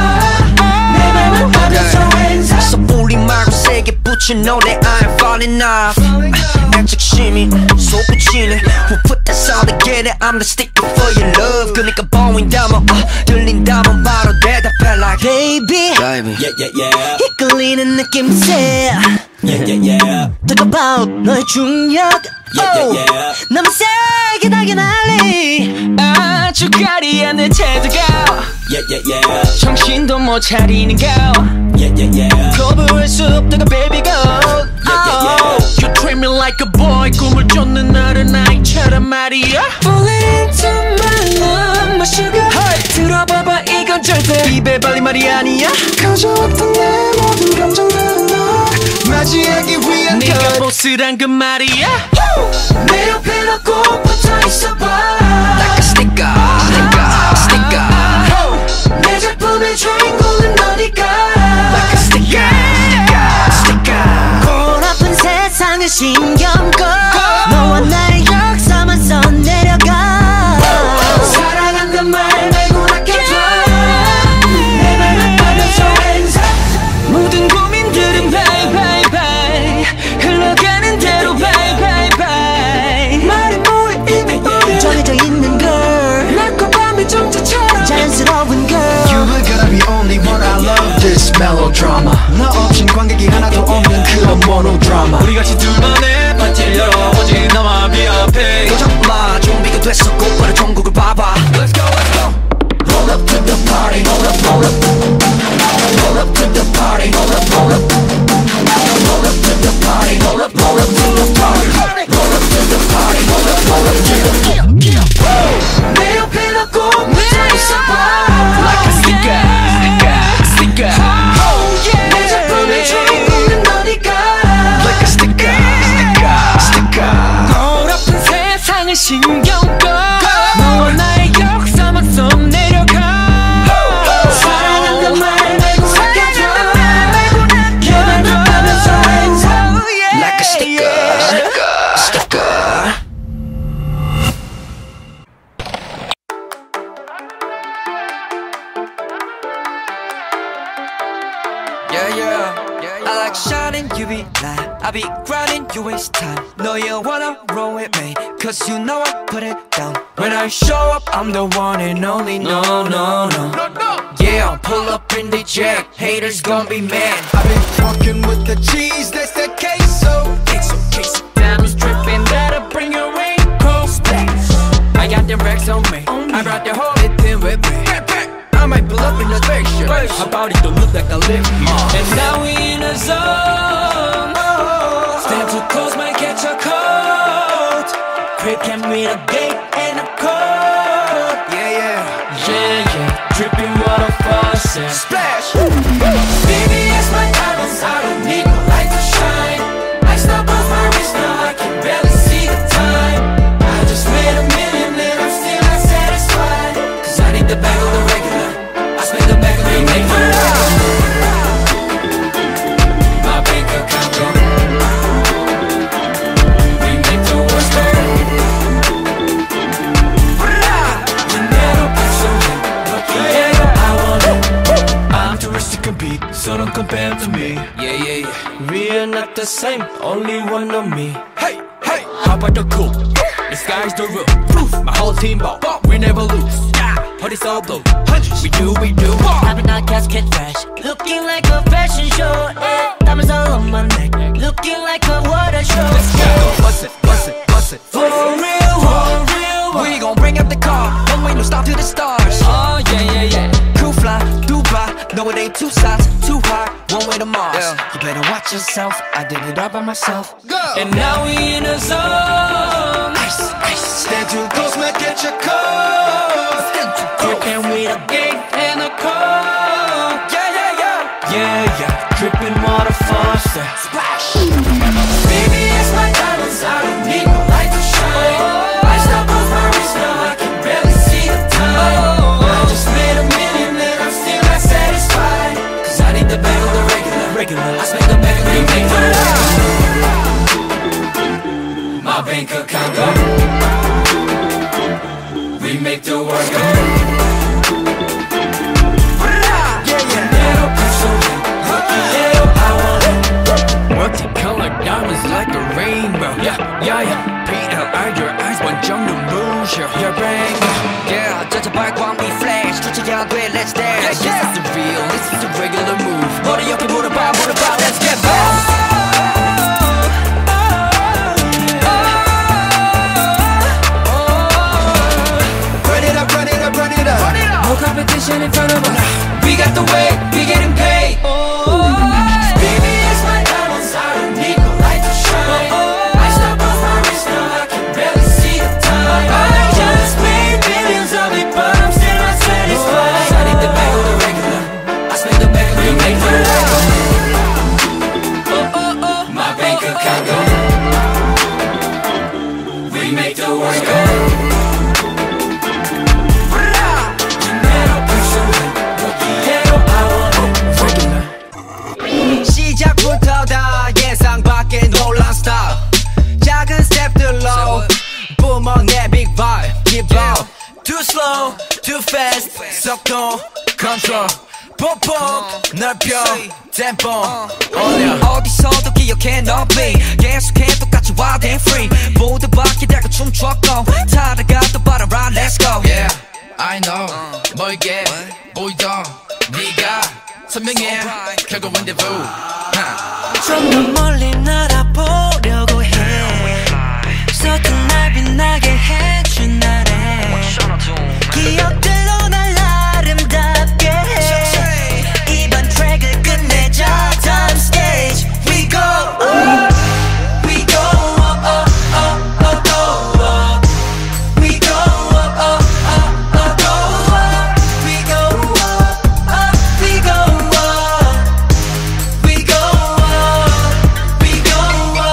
내 맘을 받아서 왼손 섣불리 말고 세게 붙인 노래 I'm falling off 애착심이 솟구치네 Who put that sound together I'm the sticker for your love 그니까 보인다면 uh, 들린다면 바로 대답해 like Baby Yeah yeah yeah 이끌리는 느낌새 Yeah yeah yeah Talk about 너의 중력 Yeah yeah yeah 너무 세게 달게 날리 아주 가리한 내 태도가 Yeah yeah yeah 정신도 못 차리는 거 Yeah yeah yeah 거부할 수 없다가 baby go Yeah yeah yeah You treat me like a boy 꿈을 쫓는 어른아이처럼 말이야 Fall into my love my sugar hey. 들어봐봐 이건 절대 입에 발린 말이 아니야 가져왔던 내 모든 감정들은 너 맞이하기 위한 네가 것 보스란 그 말이야 내 옆에 너 꼭 붙어 있어봐 Like a sticker Sticker Sticker 내 작품의 주인공은 너니까 Like a sticker Sticker Sticker 골아픈 세상을 신경 꺼 너와 나의 역사만 선 내려가 사랑한단 말 말고 아껴줘 내 맘을 받아서 왼손 모든 고민들은 bye bye bye 흘러가는 대로 bye bye bye 말이 뭐해 이미 우려 정해져 있는 걸 낮과 밤의 정체처럼 자연스러운 걸 You were gonna be only one I love this melodrama 너 없인 관객이 하나도 없는 그런 monodrama 우리 같이 둘만의 파티를 열어보지 나만 비합해 도전마 준비가 됐어 곧바로 전국을 봐봐 Let's go let's go Roll up to the party roll up roll up Roll up to the party roll up roll up Roll up to the party roll up roll up to the party Roll up to the party roll up roll up yeah yeah yeah 내 옆에 너 꼭 붙어 있어봐 Like a sticker Sticker Sticker 내 작품의 주인공은 너니까 Like a sticker Sticker Sticker 골아픈 세상을 신경 꺼 너와 나의 역사만 선 내려가 사랑한단 Yeah, yeah. I like shining, you be lying. I be grinding, you waste time. No, you wanna roll with me, cause you know I put it down. When I show up, I'm the one and only. No, no, no. Yeah, pull up in the jack. Haters gon' be mad. I've been fucking with the cheese, that's the queso. Queso, queso. Diamonds dripping, that'll bring your raincoat. Splash. I got them racks on me. I brought the whole thing with me. I might pull up in the spaceship. My body don't look like a lip. Uh. And now we in a zone. Oh. Stand too close, might catch a cold. Quick and read a gate and a code. Yeah, yeah. Yeah, yeah. Dripping water faucet. Splash. Baby, it's my diamonds. I don't need no light to shine. I stop off my wrist now. I can barely see the time. I just made a million and I'm still not satisfied. Cause I need the bag of the regular. I spend the bag of the regular. My bank account go. We make the world go. Dinero, peso, lo quiero, I want it. I'm too rich to compete, so don't compare to me. Yeah, yeah, yeah. We are not the same, only one of me. Hey, hey. How about the coup? The sky's the roof. My whole team ball, we never lose. But it's all blue. We do, we do. Popping out casket fresh, looking like a fashion show. Eh, diamonds all on my neck, looking like a water show. Let's go, bust it, bust it, bust it. For real, for real. We gon' bring up the car, one way no stop to the stars. Oh yeah, yeah, yeah. Cool fly, Dubai, no it ain't two sides, too high, one way to Mars. Yeah. You better watch yourself, I did it all by myself. Go. And now we in a zone. Ice, ice. Stand too close, might catch a cold. Stand too close. And we the gate and the code. Yeah, yeah, yeah. Yeah, yeah. Dripping water faucet. Splash. Baby, it's my diamonds. I don't need no light to shine. I stop off my wrist now. I can barely see the time. I just made a million and I'm still not satisfied. Cause I need the bag of the regular. Regular. I spend the bag of the regular. My bank account go. We make the world go. Multicolored diamonds like a rainbow. Yeah, yeah, yeah. P L I, your eyes one jump to lose your, your brain. Yeah, judge a bike while we flash. Touch it down, great, let's dance. This is the real, this is the regular move. Body up, move about, move about, let's get back. No competition in front of us. We got the way, we getting paid. Oh, baby, it's my diamonds. I don't need no light to shine. I stop off my wrist now. I can barely see the time. I just made billions of it, but I'm still not satisfied. I need the bag of the regular. I spend the bag of the regular. Oh, oh, oh. My bank account go. We make the world go. 시작부터 다 예상 밖의 혼란 스타일. 작은 스텝들로 뿜어 내 big vibe. Keep on. Too slow, too fast. 속도 control. 폭폭 넓혀 템포 올려. 어디서도 기억해 너 be. 계속해 똑같이 wild and free. 모두 바퀴들고 춤췄고 타다가 또 바로 ride. Let's go. Yeah, I know. 멀게 보이던 네가 선명해 결국 rendezvous. 좀 더 멀리 날아보려고 해. 서툰 날 빛나게 해준 날에 기억들로 날 아름답게 해. 이번 트랙을 끝내자. Time stage we go up. We go up, up, up, up, go up. We go up, up, up, up, go up. We go up, up, we go up. We go up, we go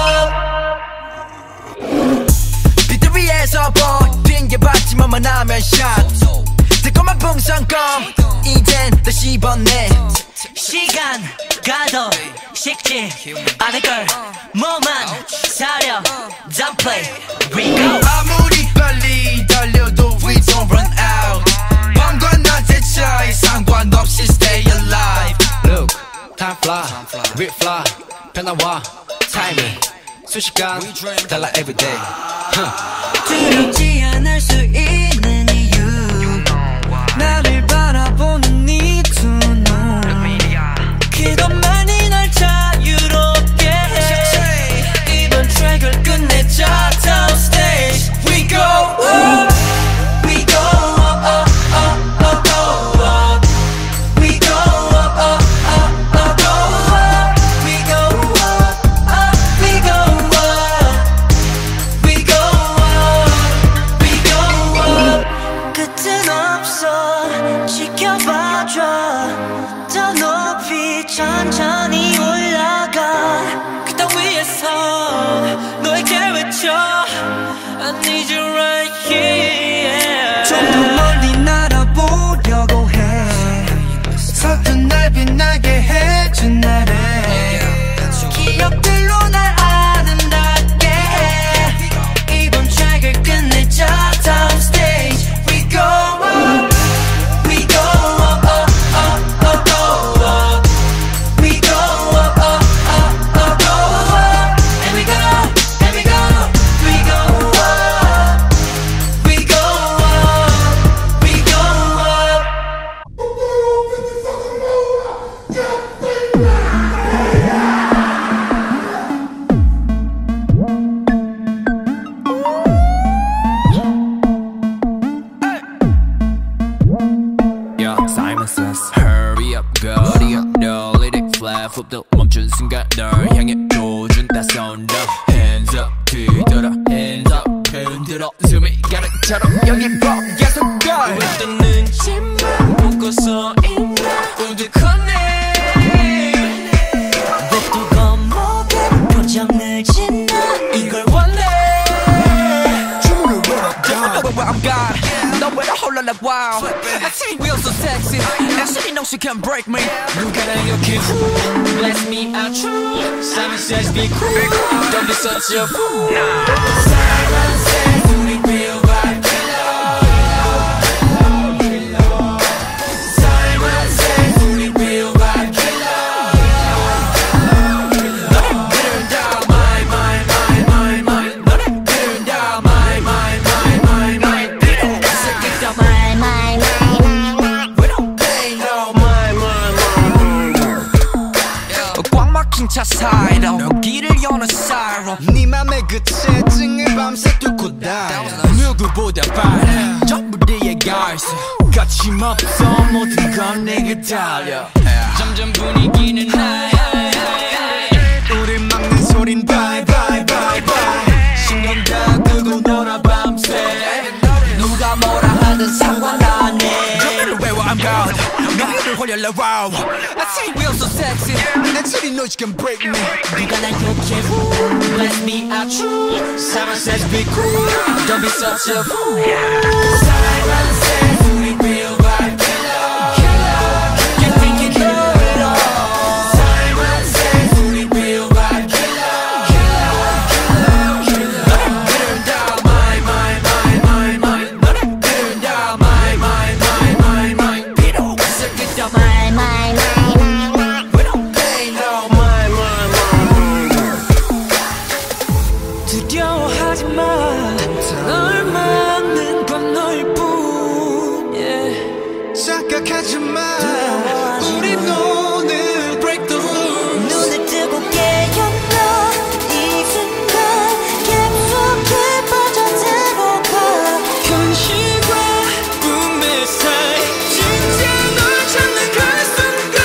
up. 빛들 위에서 boy 핑계받지만 만나면 shot. 달콤한 풍선껌 이젠 다시 번내. 시간 가도 식지 않을 걸. 뭐만 사려 Don't play We go. 아무리 빨리 달려도 we don't run out. 밤과 낮의 차이 상관없이 stay alive. Look, time fly. We fly 변화와 타이밍 순식간 달라 everyday 두렵지 않을 수 있는 이유 나를 바라보는 네 두 눈 그것만이 날 자유롭게 해 이번 트랙을 끝내자 down stage we go up we go up up up up go up we go up up up up go up we go up up we go up we go up we go up 끝은 없어 지켜봐줘 더 높이 천천히 올라가 그 땅 위에서 너에게 외쳐 I need you right here 좀 더 멀리 날아보려고 해 서툰 날 빛나게 해준 날에 기억들로 날 아름답게 해 이번 트랙을 끝내자 down stage we go up we go up up up up go up we go up up up up go up and we go and we go we go up we go up we go up Yeah, Simon says Hurry up, 거리 up, 너 let it fly 훅도 멈춘 순간 널 향해 줘 낯선 너 Hands up, 뒤돌아 Hands up, 흔들어 숨이 가는 처럼 여기 봐 계속 가 왜 떠는지만 보고 서 있나 우두커네 왜 또 겁먹게 표정을 짓나 이걸 원해 주문을 원한다 I'm God 너왜 홀라 like wow I see wheels so sexy and she knows she can break me 누가나 이렇게 bless me out true Simon says be cool don't be such a fool Simon says 우리 feel like killer Simon says 우리 feel like killer 너네 들은 다 my my my my my 너네 들은 다 my my my my my 비록 가슴이 다 my my my my we don't pay no my my my 꽉 막힌 차 사이로 여기를 여는 사이로 네 맘의 끝에 찡을 밤새 뚫고 다 누구보다 빠른 전부 네가 있어 거침없어 모든 건 내게 달려 점점 분위기는 high 우리 막는 소린 bye bye bye bye 신경 다 끄고 놀아 밤새 누가 뭐라 하든 상관 안 해 전면을 외워 I'm God 너희를 홀려라 wow I see wheels so sexy 난 소리 know you can break me 누가 날 욕해 bless me out true Simon says be cool don't be such a fool Simon says 우리 feel like killer You think you know it all Simon says 우리 feel like killer 너네 들은 다 my my my my my 너네 들은 다 my my my my my 비록 가슴이 다 my my my my my we don't pay no my my my 두려워하지 마 널 막는 건 너일뿐 yeah. 착각하지 마 우리 오늘 break the rules 눈을 뜨고 깨어나 이 순간 깊숙이 빠져들어가 현실과 꿈의 사이 진짜 널 찾는 그 순간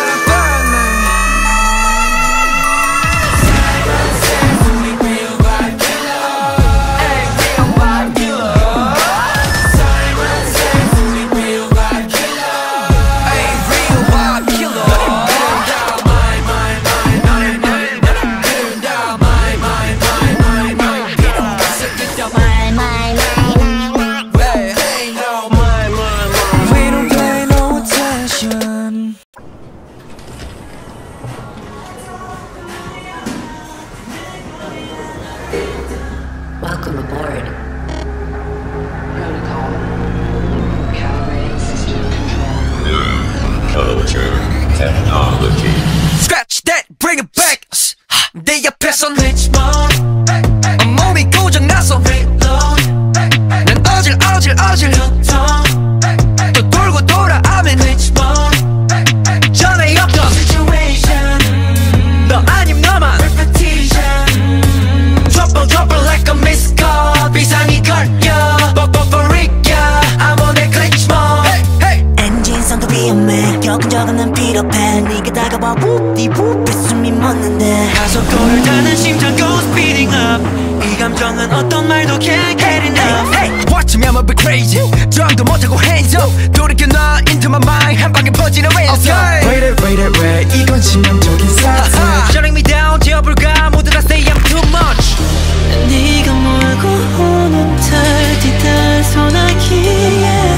Simon says 우리 feel like killer Hey, real life killer Simon says 우리 feel like killer Hey, real life killer 너네 들은 다 my my my my my 너네 들은 다 my my my my my 비록 가슴이 다 my my my my my Hey, hey, no my my my We don't pay no attention Welcome aboard. Protocol. Calibrating system control. Culture technology. Scratch that 패션 리치몬 몸이 고장나서 reload 난 어질 어질 어질 또 돌고 돌아 I'm in 리치몬 전에 없던 situation 너 아님 너만 repetition Trouble trouble like a missed call 비상이 걸려 But but for it yeah I'm on that glitch mode hey, hey. 엔진 성도 위험해 겪은 적은 난 필요해 네가 다가와 웁디웁 숨이 멎는데 가속도를 타는 심장 goes speeding up 이 감정은 어떤 말도 can't get enough hey, hey. Watch me I'ma be crazy 정도 못하고 hands up 돌이켜 나 into my mind 한 방에 퍼지는 ransom okay. Wait it wait it wait 이건 치명적인 사태 Shutting me down 지어볼까 모두 다 say I'm too much 네가 몰고 오는 달 뒤달 소나기에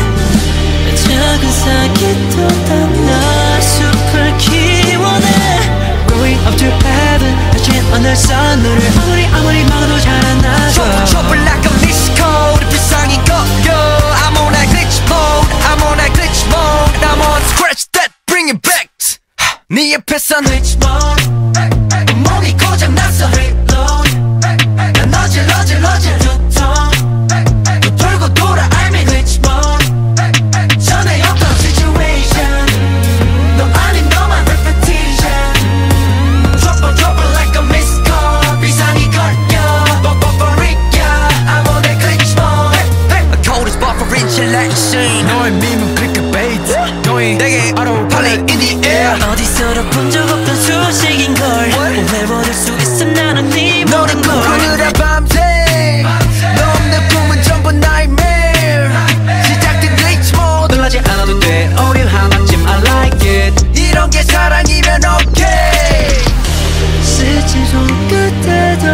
작은 사기도 담나 숲을 키워내 Going up to heaven 펼친 하늘선 너를 아무리 아무리 막아도 잘 안 나서 Trouble trouble like a missed code 비상이 걸려 I'm on that glitch mode I'm on that glitch mode I'm on scratch that bring it back 네 옆에선 glitch mode 몸이 고장났어 reload 난 어질 어질 어질 두통 또 돌고 돌아 I'm in glitch mode 전에 없던 situation 너 아닌 너만 repetition Trouble trouble like a missed call 비상이 걸려 But but for it yeah I'm on that glitch mode hey, hey. A code is buffering shit like machine 너의 밈은 clickbait 너의 내게 autopilot in the air 어디서도 본 적 없던 소식인걸 오늘 얻을 수 있어 나는 네 너를 모든 걸 꾸느라 밤새 너 없는 꿈은 전부 nightmare 시작된 glitch mode 놀라지 않아도 돼 오류 하나쯤 I like it 이런 게 사랑이면 okay 스친 손끝에도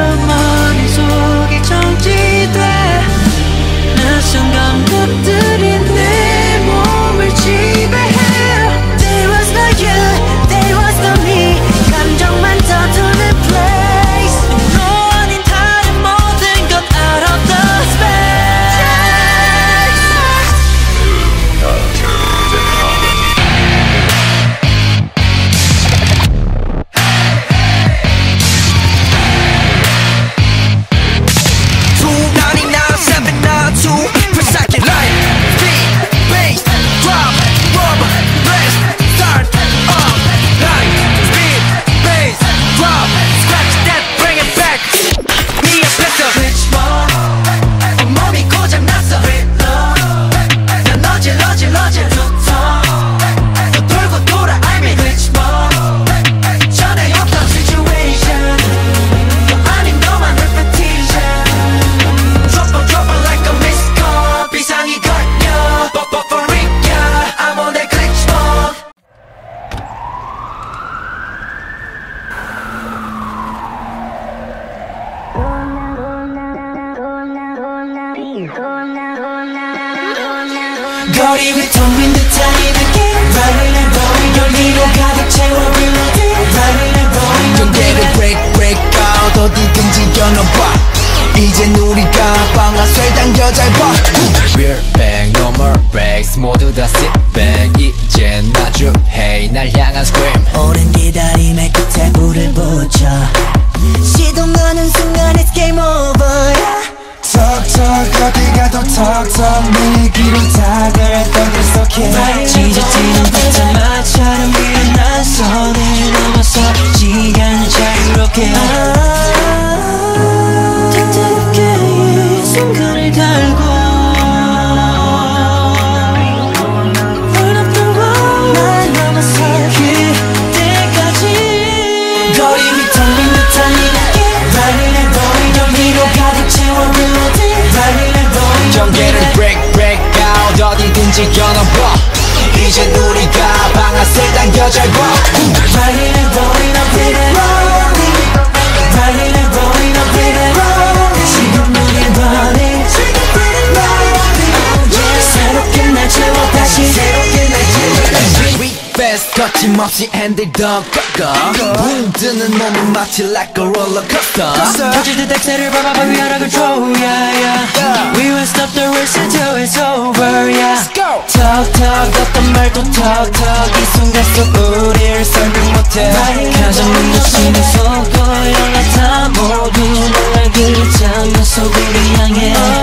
머릿속이 정지돼 낯선 감각들이 내 몸을 지배해 There was no you, there was no me 감정만 더도는 place 너 아닌 다른 모든 것 out of the space two ninety-nine, seven nine two per second light, speed, bass, drop, rubber, blast, start, up, light, speed, bass, drop, scratch that, bring it back 네 옆에서 glitch mode 몸이 고장났어 reload 난 어질 어질 어질 두통 또 돌고 돌아 I'm in glitch mode 전에 없던 situation 너 아닌 너만 repetition Trouble trouble like a missed call 비상이 걸려 But but for it yeah I'm on that glitch mode 거리 위 텅빈 듯한 이 느낌 Riding and rolling 열기로 가득 채워 reloading Riding and rolling 경계를 break break out 어디든지 겨눠봐 이젠 우리가 방아쇠 당겨 잘 봐 We're back, no more breaks 모두 다 sit back 이젠 마주해 날 향한 scream 오랜 기다림의 끝에 불을 붙여 시동거는 순간 it's game over yeah. 턱턱 어디 가도 턱턱 내 귀로 닭을 떠들 속해 지저지는 듯한 마찰은 미련한 선을 넘어서 시간을 자유롭게 택택게 이 순간을 달고 Burn up the road 날 넘어서 그때까지 거리 위 텅빈 듯한 이 느낌 Riding and rolling 열기로 가득 채워 reloading Riding and rolling 경계를 break break out 어디든지 겨눠봐 이젠 우리가 방아쇠 당겨 잘 봐 Riding and rolling up with it Riding and rolling up with it 지금 우린 running 새롭게 날 채워 다시 새롭게 날 채워 다시 We fast 거침없이 핸들 더 꺾어 붕뜨는 몸은 마치 like a roller coaster 터질 듯 엑셀을 밟아봐 we are out of control yeah yeah We won't stop the race until it's over yeah 턱턱 어떤 말도 턱턱 이 순간 속 우리를 설명 못해 가장 눈부신 속도 연락다 몰라 그 장면 속 우리 향해